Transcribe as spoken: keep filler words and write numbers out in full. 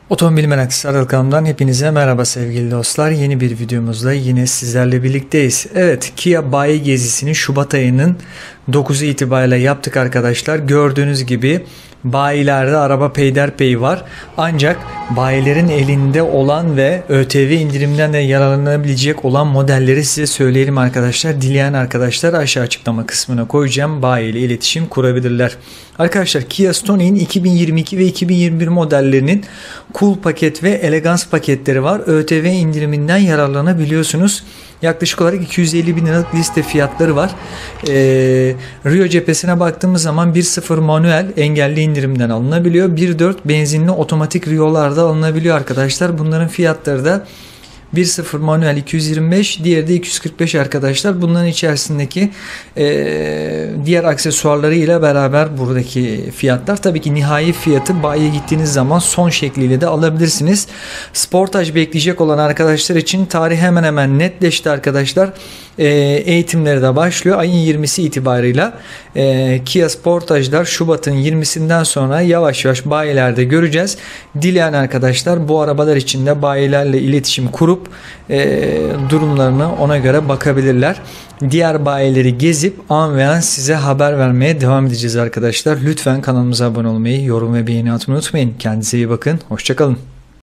Otomobil Meraklısı Aral kanalımdan hepinize merhaba sevgili dostlar. Yeni bir videomuzla yine sizlerle birlikteyiz. Evet, Kia bayi gezisini Şubat ayının dokuzu itibariyle yaptık arkadaşlar. Gördüğünüz gibi bayilerde araba peyderpey var. Ancak bayilerin elinde olan ve ÖTV indirimden de yararlanabilecek olan modelleri size söyleyelim arkadaşlar. Dileyen arkadaşlar aşağı açıklama kısmına koyacağım. Bayi ile iletişim kurabilirler. Arkadaşlar Kia Stoni'nin iki bin yirmi iki ve iki bin yirmi bir modellerinin Cool paket ve Elegance paketleri var. ÖTV indiriminden yararlanabiliyorsunuz. Yaklaşık olarak iki yüz elli bin liralık liste fiyatları var. Ee, Rio cephesine baktığımız zaman bir nokta sıfır manuel engelli indirimden alınabiliyor. bir nokta dört benzinli otomatik Rio'larda alınabiliyor arkadaşlar. Bunların fiyatları da bir nokta sıfır manuel iki yüz yirmi beş, diğeri de iki yüz kırk beş arkadaşlar. Bunların içerisindeki e, diğer aksesuarları ile beraber buradaki fiyatlar. Tabii ki nihai fiyatı bayiye gittiğiniz zaman son şekliyle de alabilirsiniz. Sportaj bekleyecek olan arkadaşlar için tarih hemen hemen netleşti arkadaşlar. E, eğitimleri de başlıyor. Ayın yirmisi itibarıyla e, Kia Sportajlar Şubat'ın yirmisinden sonra yavaş yavaş bayilerde göreceğiz. Dileyen arkadaşlar bu arabalar için de bayilerle iletişim kurup e, durumlarını ona göre bakabilirler. Diğer bayileri gezip an ve an size haber vermeye devam edeceğiz arkadaşlar. Lütfen kanalımıza abone olmayı, yorum ve beğeni atmayı unutmayın. Kendinize iyi bakın. Hoşça kalın.